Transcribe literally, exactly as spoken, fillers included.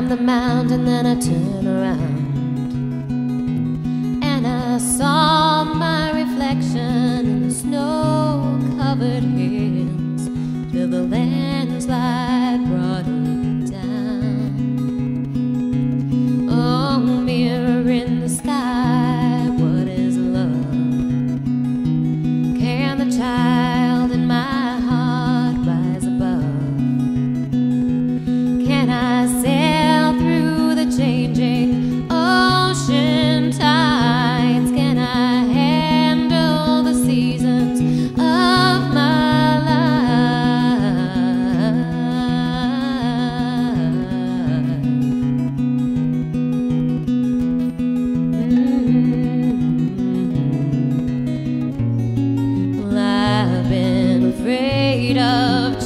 the mountain, then I turned around and I saw my reflection in the snow-covered hills till the landslide brought it down. Oh, mirror in the sky, what is love? Can the child in my heart rise above? Can I sail through the changing ocean tides? Can I handle the seasons of my life? Mm-hmm. Well, I've been afraid of